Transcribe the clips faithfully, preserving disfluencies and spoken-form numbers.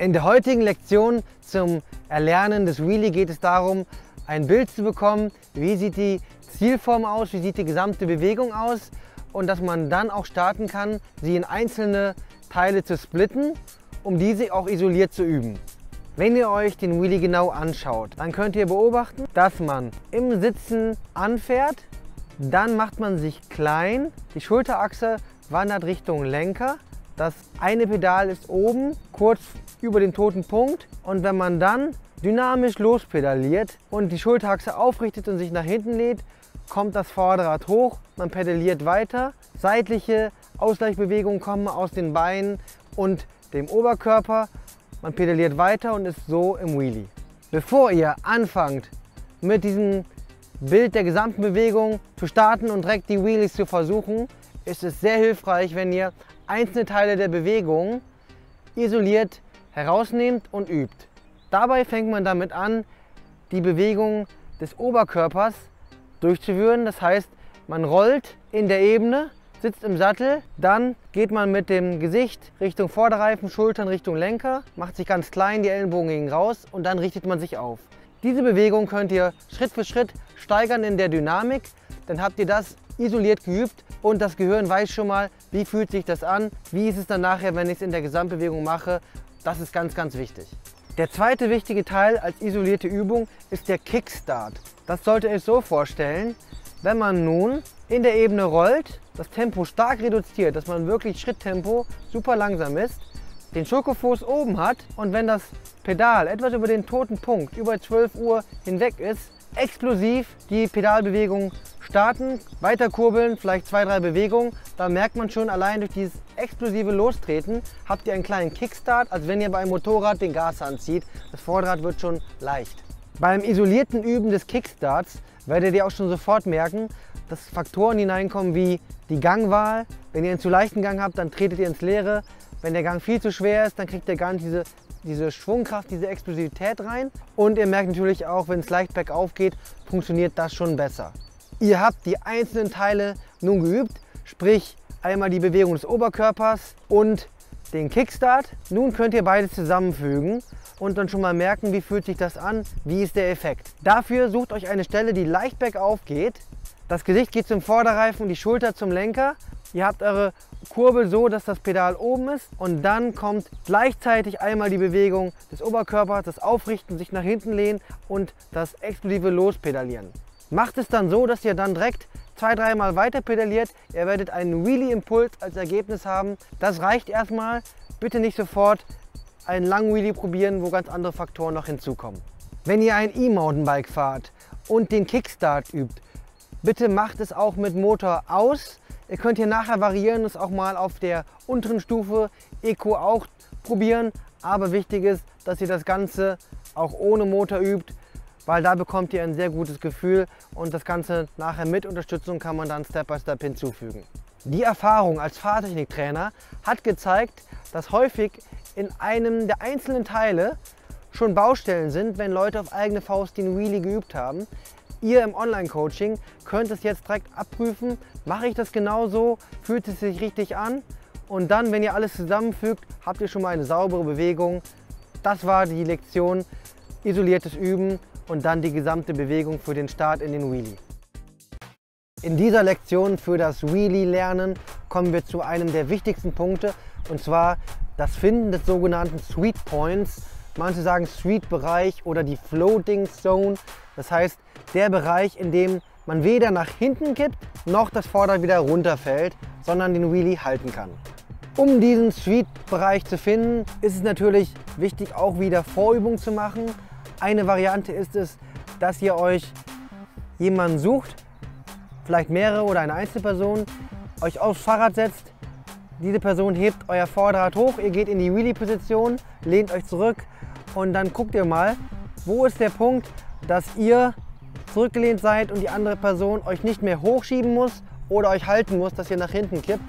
In der heutigen Lektion zum Erlernen des Wheelie geht es darum, ein Bild zu bekommen, wie sieht die Zielform aus, wie sieht die gesamte Bewegung aus und dass man dann auch starten kann, sie in einzelne Teile zu splitten, um diese auch isoliert zu üben. Wenn ihr euch den Wheelie genau anschaut, dann könnt ihr beobachten, dass man im Sitzen anfährt, dann macht man sich klein, die Schulterachse wandert Richtung Lenker, das eine Pedal ist oben, kurz über dem toten Punkt, und wenn man dann dynamisch lospedaliert und die Schulterachse aufrichtet und sich nach hinten lädt, kommt das Vorderrad hoch, man pedaliert weiter, seitliche Ausgleichsbewegungen kommen aus den Beinen und dem Oberkörper, man pedaliert weiter und ist so im Wheelie. Bevor ihr anfangt mit diesem Bild der gesamten Bewegung zu starten und direkt die Wheelies zu versuchen, ist es sehr hilfreich, wenn ihr einzelne Teile der Bewegung isoliert herausnehmt und übt. Dabei fängt man damit an, die Bewegung des Oberkörpers durchzuführen. Das heißt, man rollt in der Ebene, sitzt im Sattel, dann geht man mit dem Gesicht Richtung Vorderreifen, Schultern Richtung Lenker, macht sich ganz klein, die Ellenbogen gehen raus und dann richtet man sich auf. Diese Bewegung könnt ihr Schritt für Schritt steigern in der Dynamik, dann habt ihr das isoliert geübt und das Gehirn weiß schon mal, wie fühlt sich das an, wie ist es dann nachher, wenn ich es in der Gesamtbewegung mache. Das ist ganz, ganz wichtig. Der zweite wichtige Teil als isolierte Übung ist der Kickstart. Das solltet ihr euch so vorstellen, wenn man nun in der Ebene rollt, das Tempo stark reduziert, dass man wirklich Schritttempo super langsam ist, den Schokofuß oben hat und wenn das Pedal etwas über den toten Punkt, über zwölf Uhr hinweg ist, explosiv die Pedalbewegung starten, weiter kurbeln, vielleicht zwei, drei Bewegungen. Da merkt man schon, allein durch dieses explosive Lostreten habt ihr einen kleinen Kickstart, als wenn ihr bei einem Motorrad den Gashahn zieht. Das Vorderrad wird schon leicht. Beim isolierten Üben des Kickstarts werdet ihr auch schon sofort merken, dass Faktoren hineinkommen wie die Gangwahl. Wenn ihr einen zu leichten Gang habt, dann tretet ihr ins Leere. Wenn der Gang viel zu schwer ist, dann kriegt ihr gar nicht diese diese Schwungkraft, diese Explosivität rein. Und ihr merkt natürlich auch, wenn es leicht bergauf geht, funktioniert das schon besser. Ihr habt die einzelnen Teile nun geübt, sprich einmal die Bewegung des Oberkörpers und den Kickstart. Nun könnt ihr beides zusammenfügen und dann schon mal merken, wie fühlt sich das an, wie ist der Effekt. Dafür sucht euch eine Stelle, die leicht bergauf geht. Das Gesicht geht zum Vorderreifen, die Schulter zum Lenker. Ihr habt eure Kurbel so, dass das Pedal oben ist und dann kommt gleichzeitig einmal die Bewegung des Oberkörpers, das Aufrichten, sich nach hinten lehnen und das explosive Lospedalieren. Macht es dann so, dass ihr dann direkt zwei, dreimal weiter pedaliert. Ihr werdet einen Wheelie-Impuls als Ergebnis haben. Das reicht erstmal. Bitte nicht sofort einen langen Wheelie probieren, wo ganz andere Faktoren noch hinzukommen. Wenn ihr ein E-Mountainbike fahrt und den Kickstart übt, bitte macht es auch mit Motor aus. Ihr könnt hier nachher variieren, es auch mal auf der unteren Stufe Eco auch probieren. Aber wichtig ist, dass ihr das Ganze auch ohne Motor übt, weil da bekommt ihr ein sehr gutes Gefühl und das Ganze nachher mit Unterstützung kann man dann Step by Step hinzufügen. Die Erfahrung als Fahrtechniktrainer hat gezeigt, dass häufig in einem der einzelnen Teile schon Baustellen sind, wenn Leute auf eigene Faust den Wheelie geübt haben. Ihr im Online-Coaching könnt es jetzt direkt abprüfen, mache ich das genauso, fühlt es sich richtig an und dann, wenn ihr alles zusammenfügt, habt ihr schon mal eine saubere Bewegung. Das war die Lektion, isoliertes Üben und dann die gesamte Bewegung für den Start in den Wheelie. In dieser Lektion für das Wheelie-Lernen kommen wir zu einem der wichtigsten Punkte und zwar das Finden des sogenannten Sweet Points. Manche sagen Sweet-Bereich oder die Floating Zone. Das heißt, der Bereich, in dem man weder nach hinten kippt, noch das Vorderrad wieder runterfällt, sondern den Wheelie halten kann. Um diesen Sweet-Bereich zu finden, ist es natürlich wichtig, auch wieder Vorübungen zu machen. Eine Variante ist es, dass ihr euch jemanden sucht, vielleicht mehrere oder eine Einzelperson, euch aufs Fahrrad setzt. Diese Person hebt euer Vorderrad hoch, ihr geht in die Wheelie-Position, lehnt euch zurück und dann guckt ihr mal, wo ist der Punkt, dass ihr zurückgelehnt seid und die andere Person euch nicht mehr hochschieben muss oder euch halten muss, dass ihr nach hinten kippt.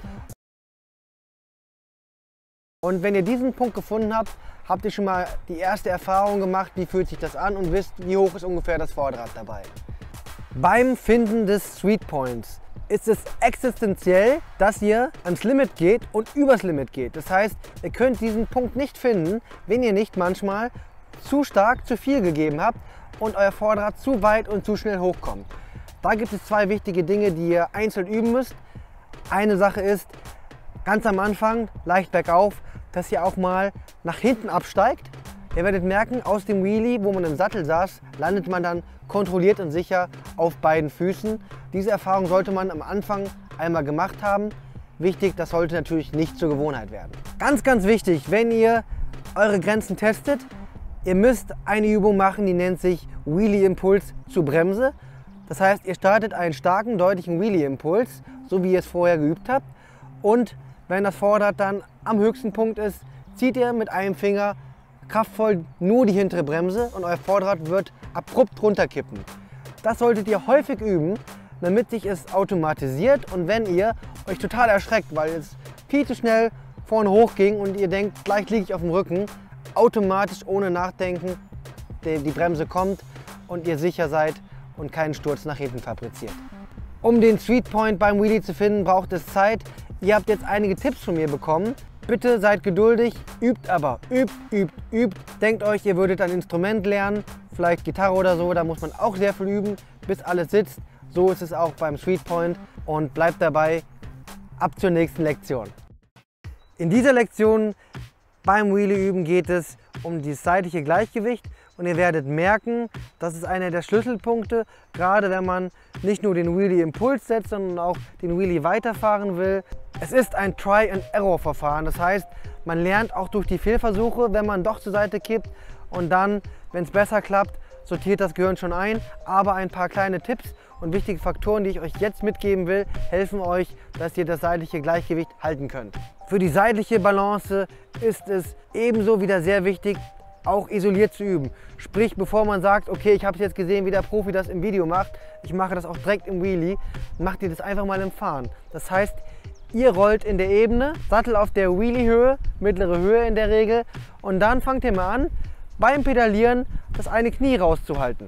Und wenn ihr diesen Punkt gefunden habt, habt ihr schon mal die erste Erfahrung gemacht, wie fühlt sich das an und wisst, wie hoch ist ungefähr das Vorderrad dabei. Beim Finden des Sweet Points ist es existenziell, dass ihr ans Limit geht und übers Limit geht. Das heißt, ihr könnt diesen Punkt nicht finden, wenn ihr nicht manchmal zu stark zu viel gegeben habt und euer Vorderrad zu weit und zu schnell hochkommt. Da gibt es zwei wichtige Dinge, die ihr einzeln üben müsst. Eine Sache ist, ganz am Anfang, leicht bergauf, dass ihr auch mal nach hinten absteigt. Ihr werdet merken, aus dem Wheelie, wo man im Sattel saß, landet man dann kontrolliert und sicher auf beiden Füßen. Diese Erfahrung sollte man am Anfang einmal gemacht haben. Wichtig, das sollte natürlich nicht zur Gewohnheit werden. Ganz, ganz wichtig, wenn ihr eure Grenzen testet, ihr müsst eine Übung machen, die nennt sich Wheelie-Impuls zur Bremse. Das heißt, ihr startet einen starken, deutlichen Wheelie-Impuls, so wie ihr es vorher geübt habt. Und wenn das Vorderrad dann am höchsten Punkt ist, zieht ihr mit einem Finger kraftvoll nur die hintere Bremse und euer Vorderrad wird abrupt runterkippen. Das solltet ihr häufig üben, damit sich es automatisiert und wenn ihr euch total erschreckt, weil es viel zu schnell vorne hoch ging und ihr denkt, gleich liege ich auf dem Rücken, automatisch ohne Nachdenken die, die Bremse kommt und ihr sicher seid und keinen Sturz nach hinten fabriziert. Um den Sweet Point beim Wheelie zu finden, braucht es Zeit. Ihr habt jetzt einige Tipps von mir bekommen. Bitte seid geduldig, übt aber, übt, übt, übt. Denkt euch, ihr würdet ein Instrument lernen, vielleicht Gitarre oder so, da muss man auch sehr viel üben, bis alles sitzt. So ist es auch beim Sweet Point und bleibt dabei, ab zur nächsten Lektion. In dieser Lektion beim Wheelie üben geht es um das seitliche Gleichgewicht und ihr werdet merken, das ist einer der Schlüsselpunkte, gerade wenn man nicht nur den Wheelie-Impuls setzt, sondern auch den Wheelie weiterfahren will. Es ist ein Try-and-Error-Verfahren, das heißt, man lernt auch durch die Fehlversuche, wenn man doch zur Seite kippt und dann, wenn es besser klappt, sortiert das Gehirn schon ein. Aber ein paar kleine Tipps und wichtige Faktoren, die ich euch jetzt mitgeben will, helfen euch, dass ihr das seitliche Gleichgewicht halten könnt. Für die seitliche Balance ist es ebenso wieder sehr wichtig, auch isoliert zu üben. Sprich, bevor man sagt, okay, ich habe es jetzt gesehen, wie der Profi das im Video macht, ich mache das auch direkt im Wheelie, macht ihr das einfach mal im Fahren. Das heißt, ihr rollt in der Ebene, Sattel auf der Wheelie-Höhe, mittlere Höhe in der Regel, und dann fangt ihr mal an, beim Pedalieren das eine Knie rauszuhalten.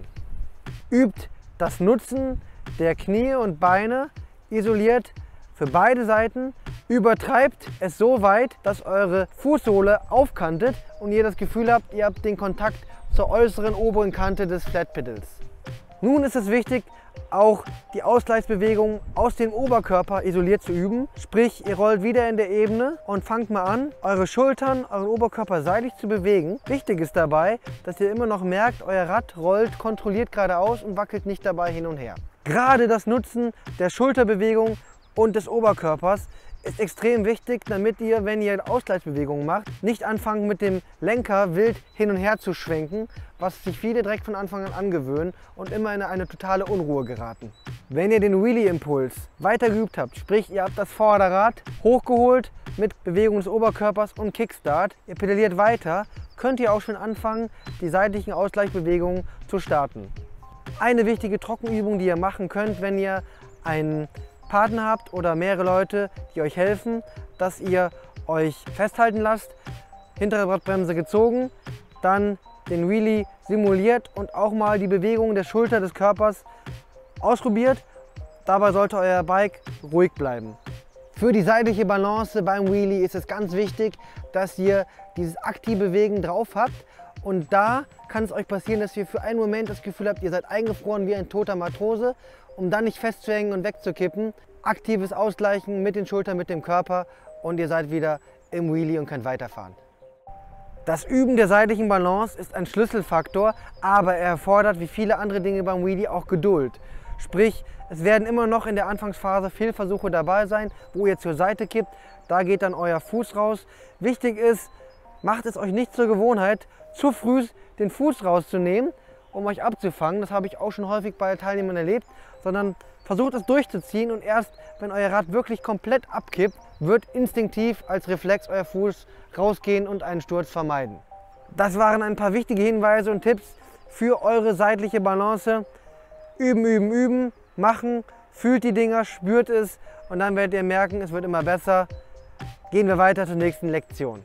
Übt das Nutzen der Knie und Beine isoliert für beide Seiten, übertreibt es so weit, dass eure Fußsohle aufkantet und ihr das Gefühl habt, ihr habt den Kontakt zur äußeren oberen Kante des Flat Pedals. Nun ist es wichtig, auch die Ausgleichsbewegung aus dem Oberkörper isoliert zu üben. Sprich, ihr rollt wieder in der Ebene und fangt mal an, eure Schultern, euren Oberkörper seitlich zu bewegen. Wichtig ist dabei, dass ihr immer noch merkt, euer Rad rollt kontrolliert geradeaus und wackelt nicht dabei hin und her. Gerade das Nutzen der Schulterbewegung und des Oberkörpers ist extrem wichtig, damit ihr, wenn ihr Ausgleichsbewegungen macht, nicht anfangen mit dem Lenker wild hin und her zu schwenken, was sich viele direkt von Anfang an angewöhnen und immer in eine totale Unruhe geraten. Wenn ihr den Wheelie-Impuls weiter geübt habt, sprich ihr habt das Vorderrad hochgeholt mit Bewegung des Oberkörpers und Kickstart, ihr pedaliert weiter, könnt ihr auch schon anfangen, die seitlichen Ausgleichsbewegungen zu starten. Eine wichtige Trockenübung, die ihr machen könnt, wenn ihr einen Partner habt oder mehrere Leute, die euch helfen, dass ihr euch festhalten lasst, hintere Radbremse gezogen, dann den Wheelie simuliert und auch mal die Bewegung der Schulter des Körpers ausprobiert. Dabei sollte euer Bike ruhig bleiben. Für die seitliche Balance beim Wheelie ist es ganz wichtig, dass ihr dieses aktive Bewegen drauf habt. Und da kann es euch passieren, dass ihr für einen Moment das Gefühl habt, ihr seid eingefroren wie ein toter Matrose, um dann nicht festzuhängen und wegzukippen. Aktives Ausgleichen mit den Schultern, mit dem Körper und ihr seid wieder im Wheelie und könnt weiterfahren. Das Üben der seitlichen Balance ist ein Schlüsselfaktor, aber er erfordert wie viele andere Dinge beim Wheelie auch Geduld. Sprich, es werden immer noch in der Anfangsphase Fehlversuche dabei sein, wo ihr zur Seite kippt, da geht dann euer Fuß raus. Wichtig ist, macht es euch nicht zur Gewohnheit, zu früh den Fuß rauszunehmen, um euch abzufangen. Das habe ich auch schon häufig bei Teilnehmern erlebt, sondern versucht es durchzuziehen und erst, wenn euer Rad wirklich komplett abkippt, wird instinktiv als Reflex euer Fuß rausgehen und einen Sturz vermeiden. Das waren ein paar wichtige Hinweise und Tipps für eure seitliche Balance. Üben, üben, üben, machen, fühlt die Dinger, spürt es und dann werdet ihr merken, es wird immer besser. Gehen wir weiter zur nächsten Lektion.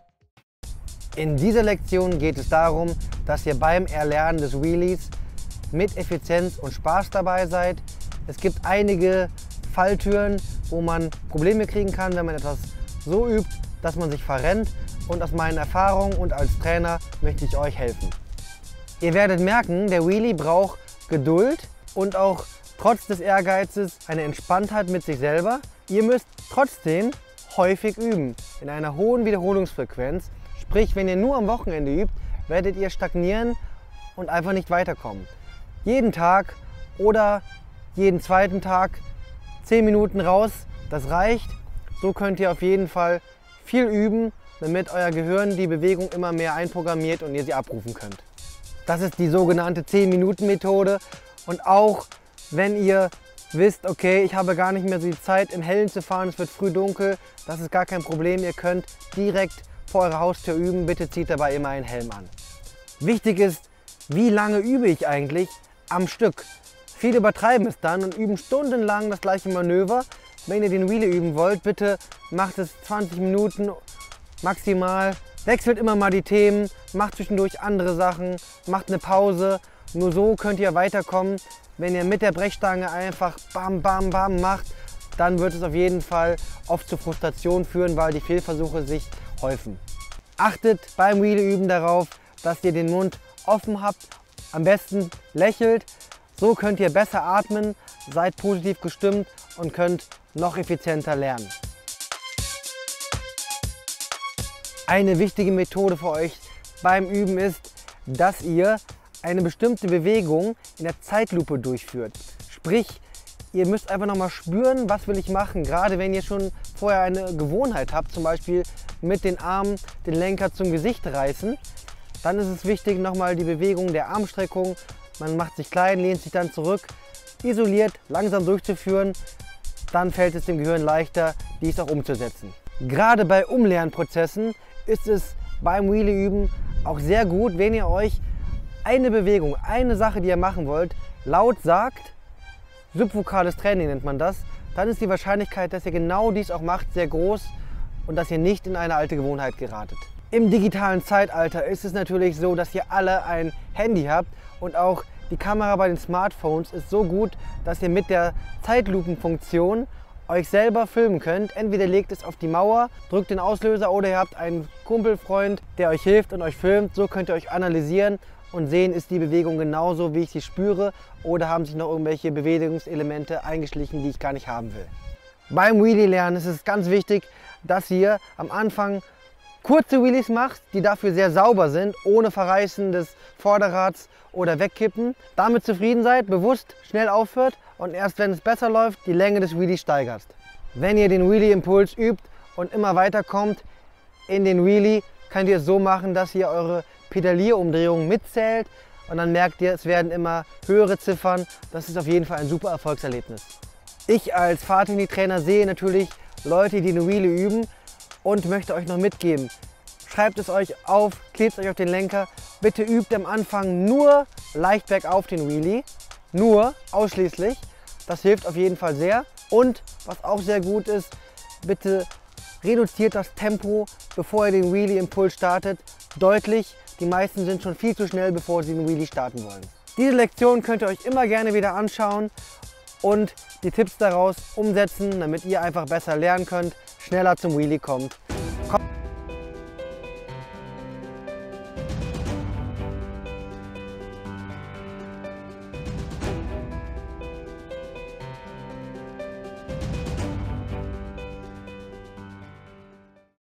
In dieser Lektion geht es darum, dass ihr beim Erlernen des Wheelies mit Effizienz und Spaß dabei seid. Es gibt einige Falltüren, wo man Probleme kriegen kann, wenn man etwas so übt, dass man sich verrennt. Und aus meinen Erfahrungen und als Trainer möchte ich euch helfen. Ihr werdet merken, der Wheelie braucht Geduld und auch trotz des Ehrgeizes eine Entspanntheit mit sich selber. Ihr müsst trotzdem häufig üben, in einer hohen Wiederholungsfrequenz. Sprich, wenn ihr nur am Wochenende übt, werdet ihr stagnieren und einfach nicht weiterkommen. Jeden Tag oder jeden zweiten Tag zehn Minuten raus, das reicht. So könnt ihr auf jeden Fall viel üben, damit euer Gehirn die Bewegung immer mehr einprogrammiert und ihr sie abrufen könnt. Das ist die sogenannte zehn Minuten Methode. Und auch wenn ihr wisst, okay, ich habe gar nicht mehr so die Zeit, im Hellen zu fahren, es wird früh dunkel, das ist gar kein Problem. Ihr könnt direkt vor eurer Haustür üben. Bitte zieht dabei immer einen Helm an. Wichtig ist, wie lange übe ich eigentlich am Stück? Viele übertreiben es dann und üben stundenlang das gleiche Manöver. Wenn ihr den Wheelie üben wollt, bitte macht es zwanzig Minuten maximal. Wechselt immer mal die Themen, macht zwischendurch andere Sachen, macht eine Pause. Nur so könnt ihr weiterkommen. Wenn ihr mit der Brechstange einfach bam, bam, bam macht, dann wird es auf jeden Fall oft zu Frustration führen, weil die Fehlversuche sich häufen. Achtet beim Wheelie üben darauf, dass ihr den Mund offen habt, am besten lächelt. So könnt ihr besser atmen, seid positiv gestimmt und könnt noch effizienter lernen. Eine wichtige Methode für euch beim Üben ist, dass ihr eine bestimmte Bewegung in der Zeitlupe durchführt. Sprich, ihr müsst einfach nochmal spüren, was will ich machen. Gerade wenn ihr schon vorher eine Gewohnheit habt, zum Beispiel mit den Armen den Lenker zum Gesicht reißen, dann ist es wichtig, nochmal die Bewegung der Armstreckung, man macht sich klein, lehnt sich dann zurück, isoliert, langsam durchzuführen. Dann fällt es dem Gehirn leichter, dies auch umzusetzen. Gerade bei Umlernprozessen ist es beim Wheelie-Üben auch sehr gut, wenn ihr euch eine Bewegung, eine Sache, die ihr machen wollt, laut sagt, subvokales Training nennt man das, dann ist die Wahrscheinlichkeit, dass ihr genau dies auch macht, sehr groß und dass ihr nicht in eine alte Gewohnheit geratet. Im digitalen Zeitalter ist es natürlich so, dass ihr alle ein Handy habt und auch die Kamera bei den Smartphones ist so gut, dass ihr mit der Zeitlupenfunktion euch selber filmen könnt. Entweder legt es auf die Mauer, drückt den Auslöser oder ihr habt einen Kumpelfreund, der euch hilft und euch filmt. So könnt ihr euch analysieren und sehen, ist die Bewegung genauso, wie ich sie spüre, oder haben sich noch irgendwelche Bewegungselemente eingeschlichen, die ich gar nicht haben will. Beim Wheelie-Lernen ist es ganz wichtig, dass ihr am Anfang kurze Wheelies macht, die dafür sehr sauber sind, ohne Verreißen des Vorderrads oder Wegkippen. Damit zufrieden seid, bewusst schnell aufhört und erst wenn es besser läuft, die Länge des Wheelies steigerst. Wenn ihr den Wheelie-Impuls übt und immer weiter kommt in den Wheelie, könnt ihr es so machen, dass ihr eure Pedalierumdrehungen mitzählt und dann merkt ihr, es werden immer höhere Ziffern. Das ist auf jeden Fall ein super Erfolgserlebnis. Ich als Fahrtechniktrainer sehe natürlich Leute, die den Wheelie üben, und möchte euch noch mitgeben, schreibt es euch auf, klebt es euch auf den Lenker. Bitte übt am Anfang nur leicht bergauf den Wheelie, nur, ausschließlich. Das hilft auf jeden Fall sehr. Und was auch sehr gut ist, bitte reduziert das Tempo, bevor ihr den Wheelie-Impuls startet, deutlich. Die meisten sind schon viel zu schnell, bevor sie den Wheelie starten wollen. Diese Lektion könnt ihr euch immer gerne wieder anschauen und die Tipps daraus umsetzen, damit ihr einfach besser lernen könnt, schneller zum Wheelie kommt